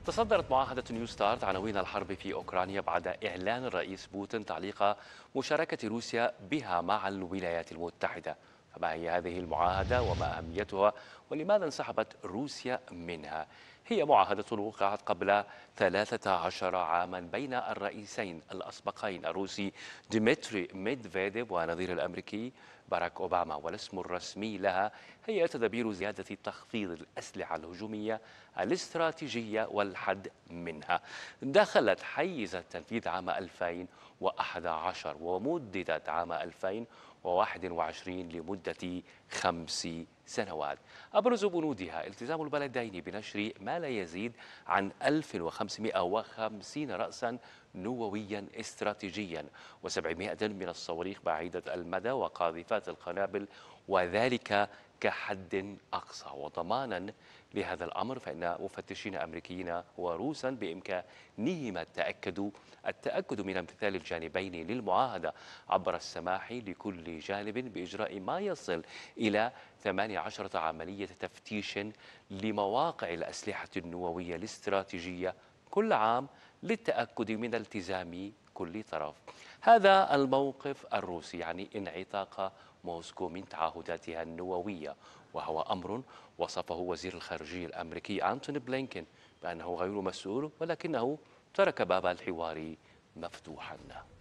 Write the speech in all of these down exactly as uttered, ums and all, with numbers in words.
تصدرت معاهدة نيو ستارت عناوين الحرب في أوكرانيا بعد إعلان الرئيس بوتين تعليق مشاركة روسيا بها مع الولايات المتحدة. فما هي هذه المعاهدة وما أهميتها ولماذا انسحبت روسيا منها؟ هي معاهدة وقعت قبل ثلاثة عشر عاما بين الرئيسين الأسبقين الروسي ديمتري ميدفيديف ونظير الأمريكي باراك أوباما، والاسم الرسمي لها هي تدابير زيادة تخفيض الأسلحة الهجومية الاستراتيجية والحد منها. دخلت حيز التنفيذ عام ألفين وأحد عشر ومددت عام ألفين وواحد وعشرين لمدة خمس سنوات. أبرز بنودها التزام البلدين بنشر ما لا يزيد عن ألف وخمسمائة وخمسين رأسا نوويا استراتيجيا وسبعمائة من الصواريخ بعيدة المدى وقاذفات القنابل، وذلك كحد أقصى. وضمانا لهذا الأمر فإن مفتشين أمريكيين وروسا بإمكانهم التأكد التأكد من امتثال الجانبين للمعاهدة عبر السماح لكل جانب بإجراء ما يصل إلى ثمانية عشر عملية تفتيش لمواقع الأسلحة النووية الاستراتيجية كل عام للتأكد من التزام كل طرف. هذا الموقف الروسي يعني انعتاق موسكو من تعهداتها النووية، وهو أمر وصفه وزير الخارجية الأمريكي أنتوني بلينكين بأنه غير مسؤول، ولكنه ترك باب الحوار مفتوحا.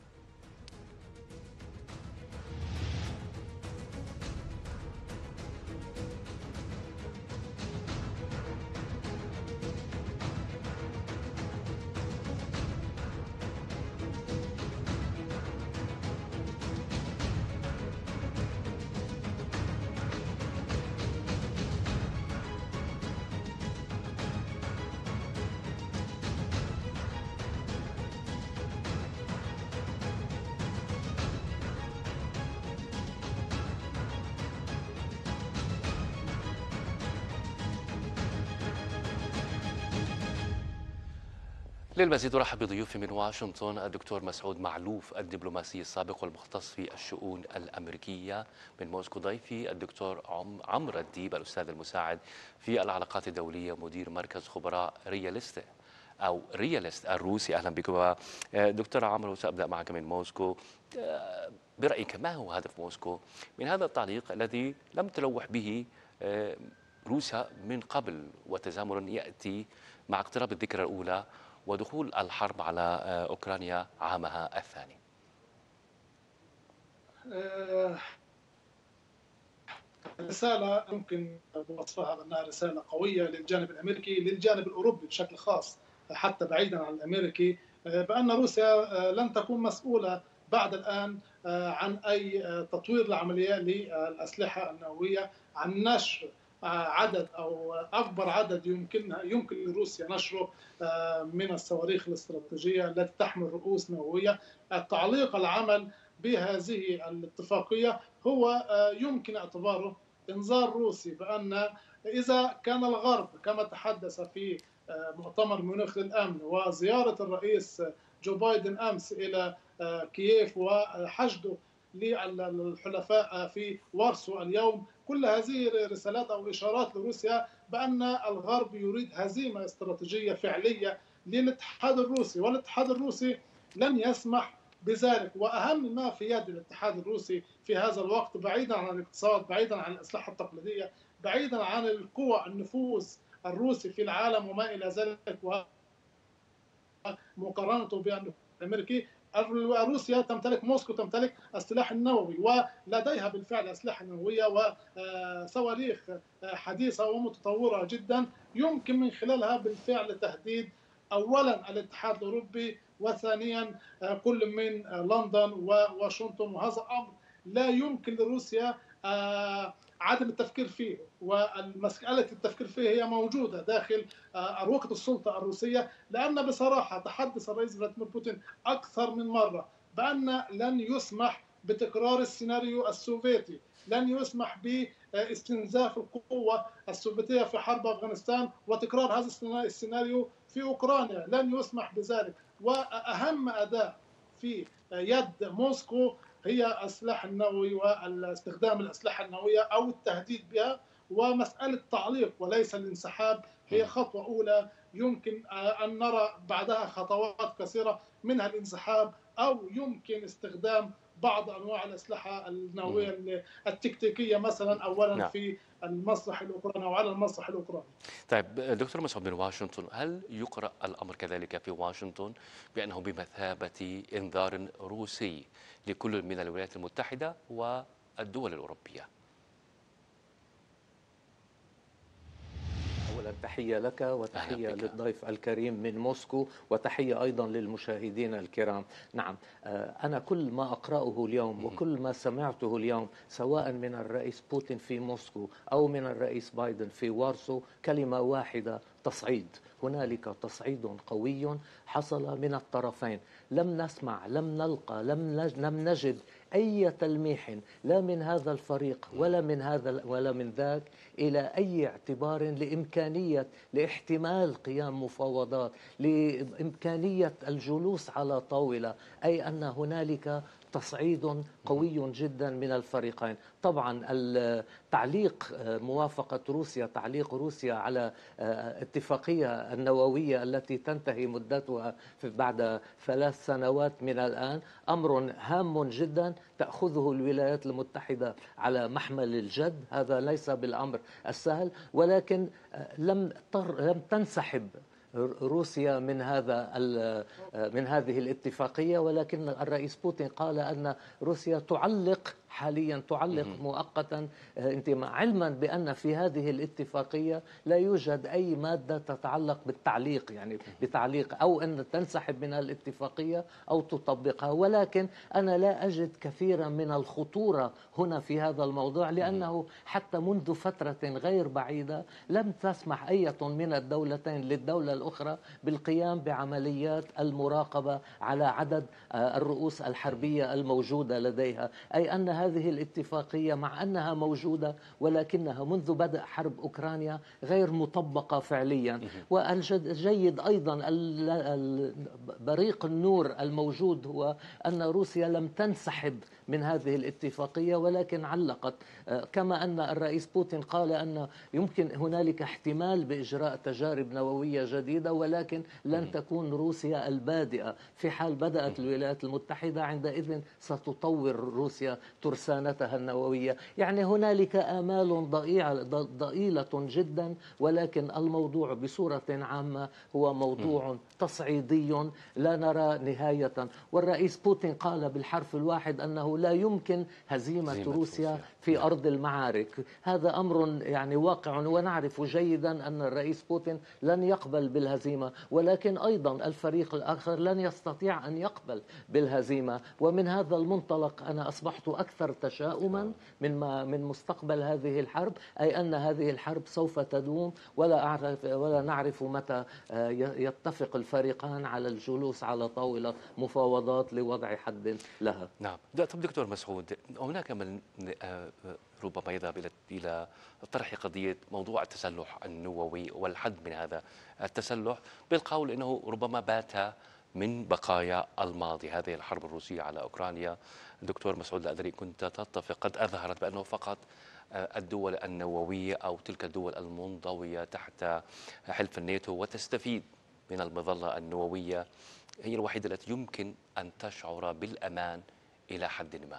للمزيد أرحب بضيوفي من واشنطن الدكتور مسعود معلوف الدبلوماسي السابق والمختص في الشؤون الأمريكية. من موسكو ضيفي الدكتور عم عمرو الديب الأستاذ المساعد في العلاقات الدولية مدير مركز خبراء رياليست أو رياليست الروسي. أهلا بكم دكتور عمرو، سأبدأ معك من موسكو. برأيك ما هو هدف موسكو من هذا التعليق الذي لم تلوح به روسيا من قبل، وتزامن يأتي مع اقتراب الذكرى الأولى ودخول الحرب على أوكرانيا عامها الثاني؟ رسالة يمكن وصفها بأنها رسالة قوية للجانب الأمريكي، للجانب الأوروبي بشكل خاص حتى بعيدا عن الأمريكي، بأن روسيا لن تكون مسؤولة بعد الآن عن أي تطوير العملية للأسلحة النووية، عن نشر عدد أو أكبر عدد يمكن يمكن لروسيا نشره من الصواريخ الاستراتيجية التي تحمل رؤوس نووية. التعليق العمل بهذه الاتفاقية هو يمكن اعتباره إنذار روسي بأن إذا كان الغرب كما تحدث في مؤتمر ميونخ للأمن وزيارة الرئيس جو بايدن أمس إلى كييف وحشده للحلفاء في وارسو اليوم، كل هذه رسالات أو إشارات لروسيا بأن الغرب يريد هزيمة استراتيجية فعلية للاتحاد الروسي، والاتحاد الروسي لن يسمح بذلك. وأهم ما في يد الاتحاد الروسي في هذا الوقت، بعيدا عن الاقتصاد، بعيدا عن الأسلحة التقليدية، بعيدا عن القوى النفوذ الروسي في العالم وما إلى ذلك، ومقارنته بالنفوذ الأمريكي، روسيا تمتلك، موسكو تمتلك السلاح النووي، ولديها بالفعل أسلحة نووية وصواريخ حديثة ومتطورة جدا يمكن من خلالها بالفعل تهديد أولا الاتحاد الأوروبي، وثانيا كل من لندن وواشنطن. وهذا أمر لا يمكن لروسيا عدم التفكير فيه، والمسألة التفكير فيه هي موجودة داخل أروقة السلطة الروسية، لأن بصراحة تحدث الرئيس فلاديمير بوتين أكثر من مرة بأن لن يسمح بتكرار السيناريو السوفيتي، لن يسمح باستنزاف القوة السوفيتية في حرب أفغانستان وتكرار هذا السيناريو في أوكرانيا، لن يسمح بذلك. وأهم أداة في يد موسكو هي السلاح النووي واستخدام الأسلحة النووية أو التهديد بها، ومسألة تعليق وليس الانسحاب هي خطوة أولى يمكن أن نرى بعدها خطوات كثيرة منها الانسحاب، أو يمكن استخدام بعض أنواع الأسلحة مهم. النووية التكتيكية مثلا أولا نعم. في المسرح الأوكراني أو على المسرح الأوكراني. طيب دكتور مسعود، من واشنطن، هل يقرأ الأمر كذلك في واشنطن بأنه بمثابة إنذار روسي لكل من الولايات المتحدة والدول الأوروبية؟ أولا تحية لك أهلا وتحية بك. للضيف الكريم من موسكو، وتحية أيضا للمشاهدين الكرام. نعم، أنا كل ما أقرأه اليوم مهم. وكل ما سمعته اليوم سواء من الرئيس بوتين في موسكو أو من الرئيس بايدن في وارسو كلمة واحدة: تصعيد. هنالك تصعيد قوي حصل من الطرفين. لم نسمع، لم نلقى، لم لم نجد أي تلميح لا من هذا الفريق ولا من هذا ولا من ذاك إلى أي اعتبار لإمكانية لاحتمال قيام مفاوضات، لإمكانية الجلوس على طاولة، أي أن هنالك تصعيد قوي جدا من الفريقين. طبعا تعليق موافقة روسيا، تعليق روسيا على اتفاقية النووية التي تنتهي مدتها بعد ثلاث سنوات من الآن، أمر هام جدا تأخذه الولايات المتحدة على محمل الجد. هذا ليس بالأمر السهل، ولكن لم لم تنسحب روسيا من هذا من هذه الاتفاقية، ولكن الرئيس بوتين قال أن روسيا تعلق حاليا، تعلق مؤقتا انتماء، علما بأن في هذه الاتفاقية لا يوجد أي مادة تتعلق بالتعليق، يعني بتعليق أو أن تنسحب من الاتفاقية أو تطبقها. ولكن أنا لا أجد كثيرا من الخطورة هنا في هذا الموضوع، لأنه حتى منذ فترة غير بعيدة لم تسمح أي من الدولتين للدولة الأخرى بالقيام بعمليات المراقبة على عدد الرؤوس الحربية الموجودة لديها، أي أن هذه الاتفاقية مع أنها موجودة ولكنها منذ بدء حرب أوكرانيا غير مطبقة فعليا. والجيد أيضا بريق النور الموجود هو أن روسيا لم تنسحب من هذه الاتفاقية، ولكن علقت، كما أن الرئيس بوتين قال أن يمكن هنالك احتمال بإجراء تجارب نووية جديدة، ولكن لن تكون روسيا البادئة. في حال بدأت الولايات المتحدة عندئذ ستطور روسيا ترسانتها النووية. يعني هنالك آمال ضئيلة جدا، ولكن الموضوع بصورة عامة هو موضوع تصعيدي لا نرى نهاية. والرئيس بوتين قال بالحرف الواحد أنه لا يمكن هزيمة روسيا في أرض المعارك. هذا أمر يعني واقع، ونعرف جيدا أن الرئيس بوتين لن يقبل بالهزيمة، ولكن أيضا الفريق الآخر لن يستطيع أن يقبل بالهزيمة. ومن هذا المنطلق أنا أصبحت أكثر تشاؤما من من مستقبل هذه الحرب، أي أن هذه الحرب سوف تدوم، ولا أعرف ولا نعرف متى يتفق الفريقان على الجلوس على طاولة مفاوضات لوضع حد لها. نعم. طب دكتور مسعود، هناك من ربما يذهب إلى إلى طرح قضية موضوع التسلح النووي والحد من هذا التسلح بالقول أنه ربما بات من بقايا الماضي. هذه الحرب الروسية على أوكرانيا دكتور مسعود، لا أدري كنت تتفق، قد أظهرت بأنه فقط الدول النووية أو تلك الدول المنضوية تحت حلف الناتو وتستفيد من المظلة النووية هي الوحيدة التي يمكن أن تشعر بالأمان إلى حد ما.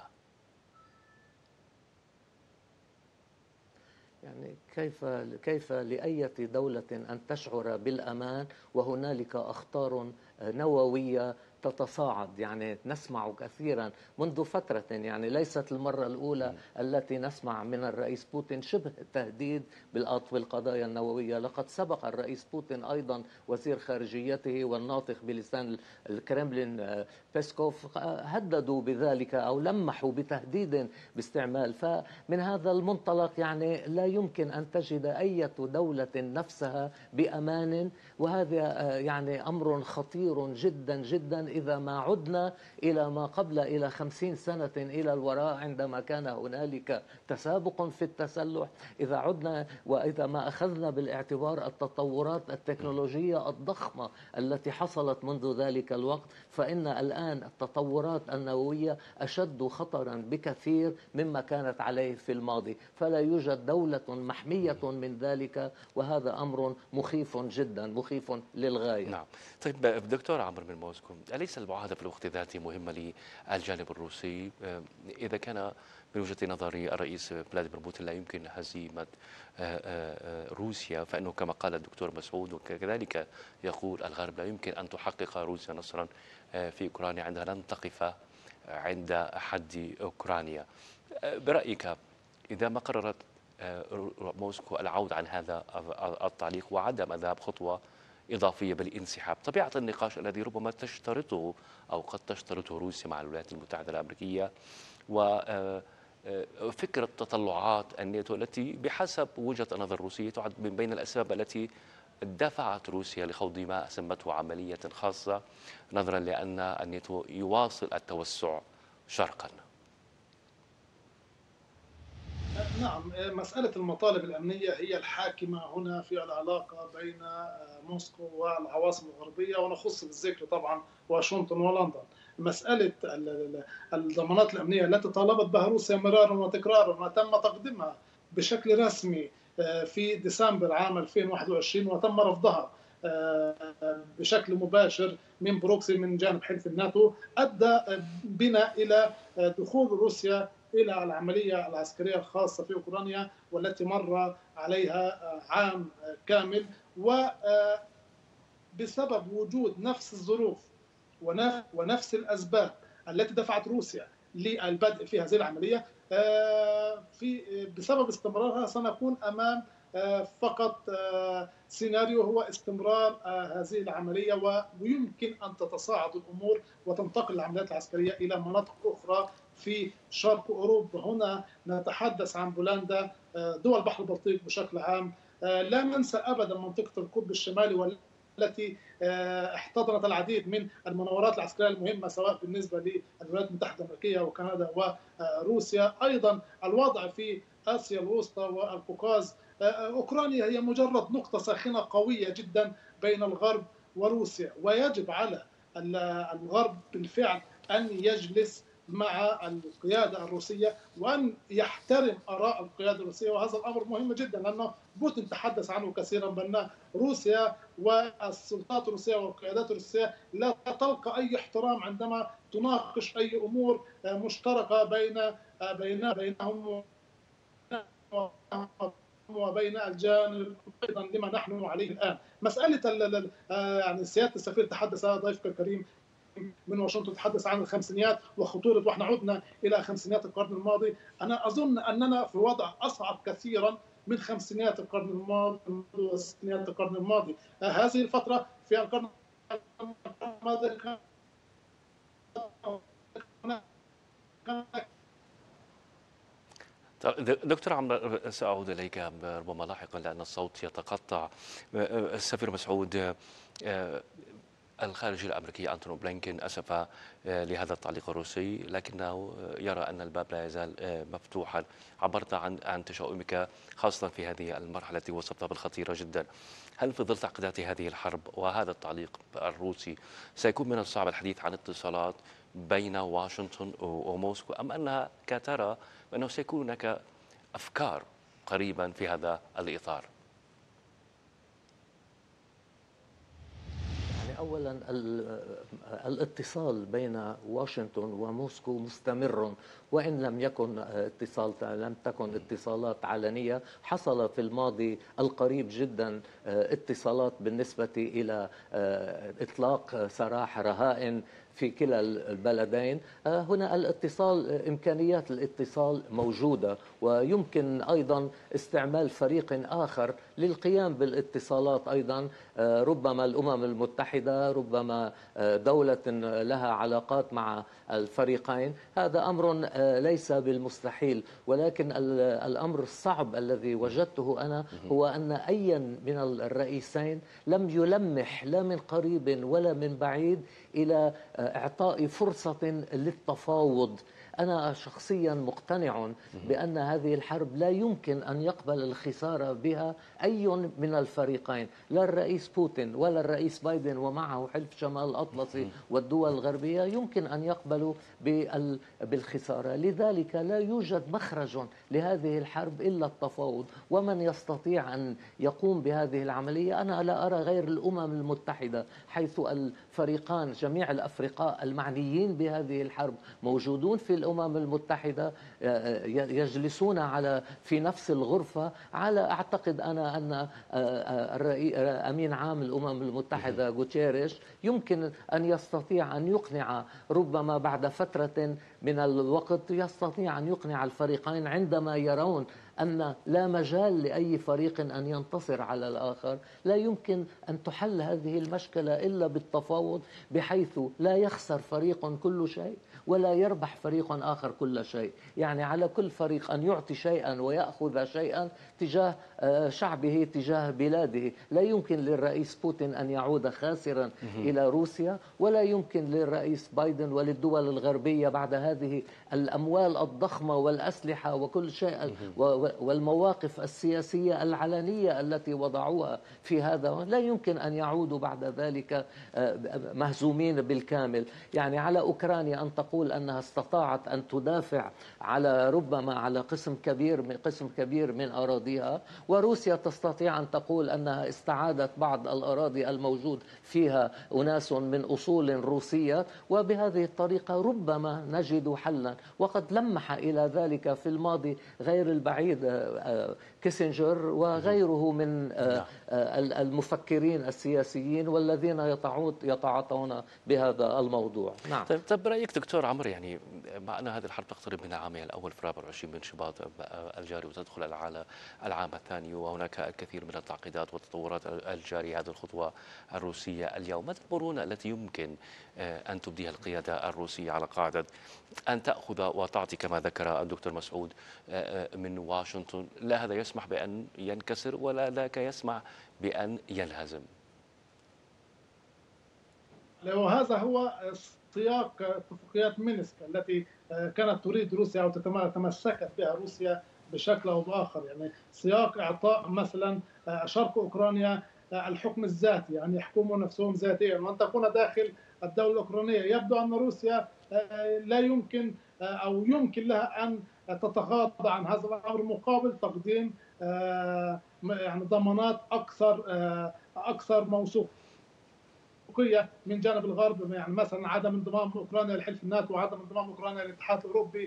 يعني كيف كيف لأية دولة أن تشعر بالأمان وهنالك أخطار نووية تتصاعد؟ يعني نسمع كثيرا منذ فترة، يعني ليست المرة الأولى التي نسمع من الرئيس بوتين شبه تهديد بالقضايا النووية. لقد سبق الرئيس بوتين أيضا وزير خارجيته والناطق بلسان الكرملين بيسكوف هددوا بذلك أو لمحوا بتهديد باستعمال. فمن هذا المنطلق يعني لا يمكن أن تجد أي دولة نفسها بأمان، وهذا يعني أمر خطير جدا جدا إذا ما عدنا إلى ما قبل إلى خمسين سنة إلى الوراء عندما كان هنالك تسابق في التسلح. إذا عدنا وإذا ما أخذنا بالاعتبار التطورات التكنولوجية الضخمة التي حصلت منذ ذلك الوقت، فإن الآن التطورات النووية أشد خطرا بكثير مما كانت عليه في الماضي. فلا يوجد دولة محمية أهمية من ذلك، وهذا أمر مخيف جدا، مخيف للغاية. نعم. طيب دكتور عمرو من موسكو، أليس المعاهدة في الوقت ذاته مهمة للجانب الروسي؟ إذا كان من وجهة نظري الرئيس فلاديمير بوتين لا يمكن هزيمة روسيا، فإنه كما قال الدكتور مسعود وكذلك يقول الغرب لا يمكن أن تحقق روسيا نصرا في أوكرانيا عندها لن تقف عند حد أوكرانيا. برأيك إذا ما قررت موسكو العودة عن هذا التعليق وعدم الذهاب خطوة إضافية بالانسحاب، طبيعة النقاش الذي ربما تشترطه أو قد تشترطه روسيا مع الولايات المتحدة الأمريكية وفكرة تطلعات الناتو التي بحسب وجهة النظر الروسية تعد من بين الأسباب التي دفعت روسيا لخوض ما سمته عملية خاصة نظرا لأن الناتو يواصل التوسع شرقا. نعم، مسألة المطالب الأمنية هي الحاكمة هنا في العلاقة بين موسكو والعواصم الغربية، ونخص بالذكر طبعا واشنطن ولندن. مسألة الضمانات الأمنية التي طالبت بها روسيا مرارا وتكرارا وتم تقديمها بشكل رسمي في ديسمبر عام ألفين وواحد وعشرين وتم رفضها بشكل مباشر من بروكسل من جانب حلف الناتو، أدى بنا إلى دخول روسيا إلى العملية العسكرية الخاصة في أوكرانيا والتي مر عليها عام كامل، وبسبب وجود نفس الظروف ونفس الأسباب التي دفعت روسيا للبدء في هذه العملية، في بسبب استمرارها سنكون أمام فقط سيناريو هو استمرار هذه العملية، ويمكن أن تتصاعد الأمور وتنتقل العمليات العسكرية إلى مناطق أخرى في شرق أوروبا. هنا نتحدث عن بولندا، دول البحر البلطيق بشكل عام. لا ننسى أبدا منطقة القطب الشمالي والتي احتضنت العديد من المناورات العسكرية المهمة سواء بالنسبة للولايات المتحدة الأمريكية وكندا وروسيا. أيضا الوضع في آسيا الوسطى والقوقاز. أوكرانيا هي مجرد نقطة ساخنة قوية جدا بين الغرب وروسيا، ويجب على الغرب بالفعل أن يجلس مع القيادة الروسية وأن يحترم آراء القيادة الروسية، وهذا الأمر مهم جدا لأنه بوتين تحدث عنه كثيرا بأن روسيا والسلطات الروسية والقيادات الروسية لا تلقى أي احترام عندما تناقش أي أمور مشتركة بين بين بينهم وبين الجانب ايضا لما نحن عليه الان. مساله يعني سياده السفير تحدث ضيفك الكريم من واشنطن، تحدث عن الخمسينيات وخطوره، واحنا عدنا الى خمسينيات القرن الماضي. انا اظن اننا في وضع اصعب كثيرا من خمسينيات القرن الماضي وستينيات القرن الماضي. هذه الفتره في القرن الماضي دكتور عمرو، سأعود إليك ربما لاحقا لأن الصوت يتقطع. السفير مسعود، الخارجية الأمريكية أنتوني بلينكين أسف لهذا التعليق الروسي لكنه يرى أن الباب لا يزال مفتوحا. عبرت عن عن تشاؤمك خاصة في هذه المرحلة التي وصفتها بالخطيرة جدا. هل في ظل تعقيدات هذه الحرب وهذا التعليق الروسي سيكون من الصعب الحديث عن اتصالات بين واشنطن وموسكو، أم أنها كترى بأنه سيكون هناك أفكار قريبا في هذا الإطار؟ أولا الاتصال بين واشنطن وموسكو مستمر، وإن لم يكن اتصال لم تكن اتصالات علنية. حصل في الماضي القريب جدا اتصالات بالنسبة إلى إطلاق سراح رهائن في كلا البلدين. هنا الاتصال، إمكانيات الاتصال موجودة، ويمكن أيضا استعمال فريق آخر للقيام بالاتصالات أيضا، ربما الأمم المتحدة، ربما دولة لها علاقات مع الفريقين. هذا أمر ليس بالمستحيل، ولكن الأمر الصعب الذي وجدته أنا هو أن أي من الرئيسين لم يلمح لا من قريب ولا من بعيد إلى إعطاء فرصة للتفاوض أنا شخصيا مقتنع بأن هذه الحرب لا يمكن أن يقبل الخسارة بها أي من الفريقين، لا الرئيس بوتين ولا الرئيس بايدن ومعه حلف شمال الأطلسي والدول الغربية يمكن أن يقبلوا بالخسارة. لذلك لا يوجد مخرج لهذه الحرب إلا التفاوض. ومن يستطيع أن يقوم بهذه العملية؟ أنا لا أرى غير الأمم المتحدة، حيث الفريقان جميع الأفرقاء المعنيين بهذه الحرب موجودون في الأمم المتحدة، يجلسون على في نفس الغرفة. على أعتقد أنا أن أمين عام الأمم المتحدة غوتيريش يمكن أن يستطيع أن يقنع، ربما بعد فترة من الوقت يستطيع أن يقنع الفريقين عندما يرون أن لا مجال لأي فريق أن ينتصر على الآخر. لا يمكن أن تحل هذه المشكلة إلا بالتفاوض، بحيث لا يخسر فريق كل شيء ولا يربح فريق آخر كل شيء. يعني على كل فريق أن يعطي شيئا ويأخذ شيئا تجاه شعبه، تجاه بلاده. لا يمكن للرئيس بوتين أن يعود خاسرا إلى روسيا، ولا يمكن للرئيس بايدن وللدول الغربية بعد هذه الأموال الضخمة والأسلحة وكل شيء والمواقف السياسية العلنية التي وضعوها في هذا، لا يمكن أن يعودوا بعد ذلك مهزومين بالكامل. يعني على أوكرانيا أن تقول أنها استطاعت أن تدافع على ربما على قسم كبير من قسم كبير من أراضيها، وروسيا تستطيع أن تقول أنها استعادت بعض الأراضي الموجود فيها أناس من أصول روسية، وبهذه الطريقة ربما نجد حلا. وقد لمح إلى ذلك في الماضي غير البعيد كيسنجر وغيره من المفكرين السياسيين والذين يتعاطون بهذا الموضوع. نعم. طيب, طيب برأيك دكتور عمرو، يعني مع أن هذه الحرب تقترب من عامها الأول في رابع وعشرين من شباط الجاري وتدخل العام الثاني، وهناك الكثير من التعقيدات والتطورات الجارية، هذه الخطوة الروسية اليوم، ما المرونة التي يمكن أن تبديها القيادة الروسية على قاعدة أن تأخذ وتعطي كما ذكر الدكتور مسعود من واشنطن؟ لا هذا يسمح بأن ينكسر ولا ذاك يسمح بأن ينهزم. وهذا هو سياق اتفاقيات مينسك التي كانت تريد روسيا أو تمسكت بها روسيا بشكل أو بآخر. يعني سياق إعطاء مثلا شرق أوكرانيا الحكم الذاتي، يعني يحكموا نفسهم ذاتيا وأن تكون داخل الدولة الأوكرانية. يبدو أن روسيا لا يمكن أو يمكن لها أن تتغاضى عن هذا الأمر مقابل تقديم يعني ضمانات أكثر أكثر موثوقة من جانب الغرب، يعني مثلا عدم انضمام اوكرانيا لحلف الناتو وعدم انضمام اوكرانيا للاتحاد الاوروبي،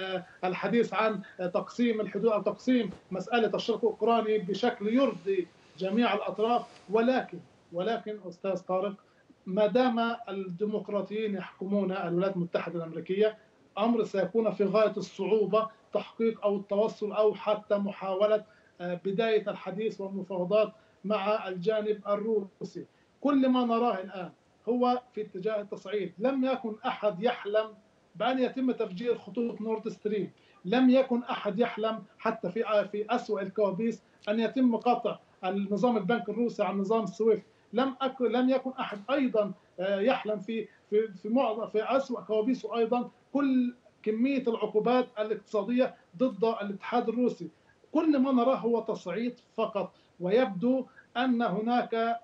الحديث عن تقسيم الحدود او تقسيم مساله الشرق الاوكراني بشكل يرضي جميع الاطراف. ولكن ولكن استاذ طارق، ما دام الديمقراطيين يحكمون الولايات المتحده الامريكيه، امر سيكون في غايه الصعوبه تحقيق او التوصل او حتى محاوله بدايه الحديث والمفاوضات مع الجانب الروسي. كل ما نراه الآن هو في اتجاه التصعيد. لم يكن أحد يحلم بأن يتم تفجير خطوط نورد ستريم، لم يكن أحد يحلم حتى في في أسوأ الكوابيس أن يتم قطع النظام البنك الروسي عن نظام سويفت. لم أكن لم يكن أحد أيضا يحلم في في في معظم في أسوأ كوابيسه أيضا كل كمية العقوبات الاقتصادية ضد الاتحاد الروسي. كل ما نراه هو تصعيد فقط، ويبدو أن هناك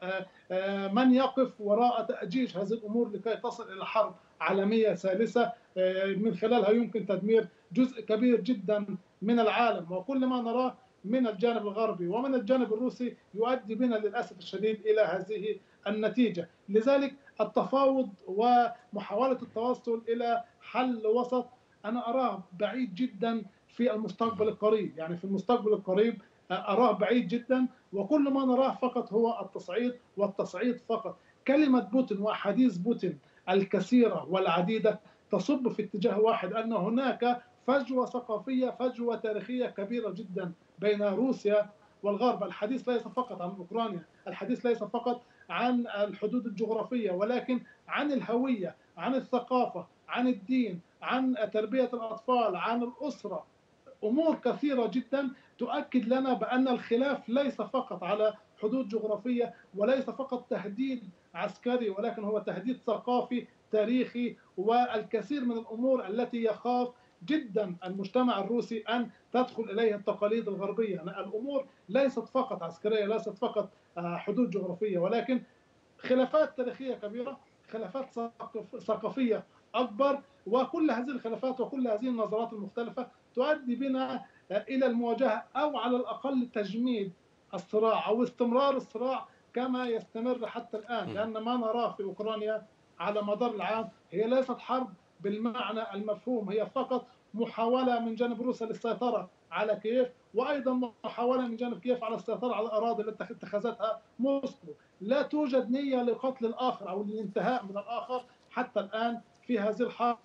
من يقف وراء تأجيج هذه الأمور لكي تصل إلى حرب عالمية ثالثة من خلالها يمكن تدمير جزء كبير جدا من العالم. وكل ما نراه من الجانب الغربي ومن الجانب الروسي يؤدي بنا للأسف الشديد إلى هذه النتيجة. لذلك التفاوض ومحاولة التوصل إلى حل وسط أنا أراه بعيد جدا في المستقبل القريب. يعني في المستقبل القريب أراه بعيد جدا، وكل ما نراه فقط هو التصعيد والتصعيد فقط. كلمة بوتين وأحاديث بوتين الكثيرة والعديدة تصب في اتجاه واحد، أن هناك فجوة ثقافية فجوة تاريخية كبيرة جدا بين روسيا والغرب. الحديث ليس فقط عن أوكرانيا، الحديث ليس فقط عن الحدود الجغرافية، ولكن عن الهوية، عن الثقافة، عن الدين، عن تربية الأطفال، عن الأسرة. أمور كثيرة جدا تؤكد لنا بأن الخلاف ليس فقط على حدود جغرافية وليس فقط تهديد عسكري، ولكن هو تهديد ثقافي تاريخي، والكثير من الأمور التي يخاف جدا المجتمع الروسي أن تدخل إليه التقاليد الغربية. الأمور ليست فقط عسكرية، ليست فقط حدود جغرافية، ولكن خلافات تاريخية كبيرة، خلافات ثقافية أكبر، وكل هذه الخلافات وكل هذه النظرات المختلفة تؤدي بنا إلى المواجهة، أو على الأقل تجميد الصراع أو استمرار الصراع كما يستمر حتى الآن. لأن ما نراه في أوكرانيا على مدار العام هي ليست حرب بالمعنى المفهوم، هي فقط محاولة من جانب روسيا للسيطرة على كييف، وأيضا محاولة من جانب كييف على السيطرة على الأراضي التي اتخذتها موسكو. لا توجد نية لقتل الآخر أو الانتهاء من الآخر حتى الآن في هذه الحرب.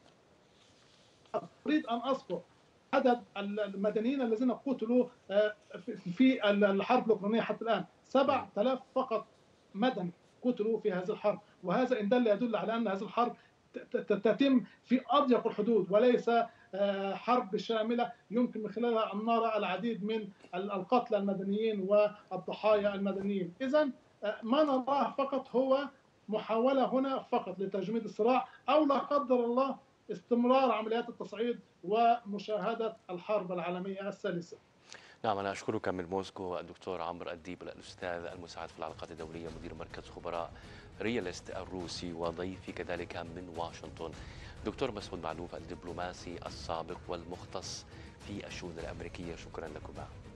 أريد أن أذكر عدد المدنيين الذين قتلوا في الحرب الأوكرانية حتى الآن، سبعة آلاف فقط مدني قتلوا في هذه الحرب، وهذا إن دل يدل على أن هذه الحرب تتم في أضيق الحدود وليس حرب شاملة يمكن من خلالها أن نرى العديد من القتلى المدنيين والضحايا المدنيين. إذن ما نراه فقط هو محاولة هنا فقط لتجميد الصراع، أو لا قدر الله استمرار عمليات التصعيد ومشاهدة الحرب العالمية الثالثة. نعم، أنا أشكرك من موسكو الدكتور عمرو الديب، الأستاذ المساعد في العلاقات الدولية، مدير مركز خبراء رياليست الروسي، وضيفي كذلك من واشنطن دكتور مسعود معلوف الدبلوماسي السابق والمختص في الشؤون الأمريكية. شكرا لكما.